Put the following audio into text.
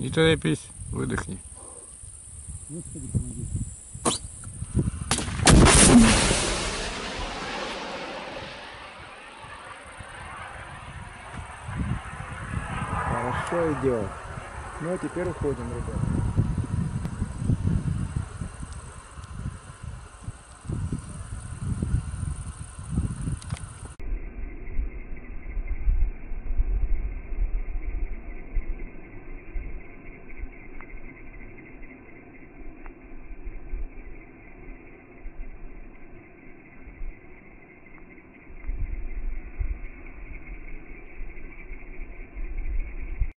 Не торопись, выдохни. Господи, помоги. Хорошо идет. Ну а теперь уходим, ребят.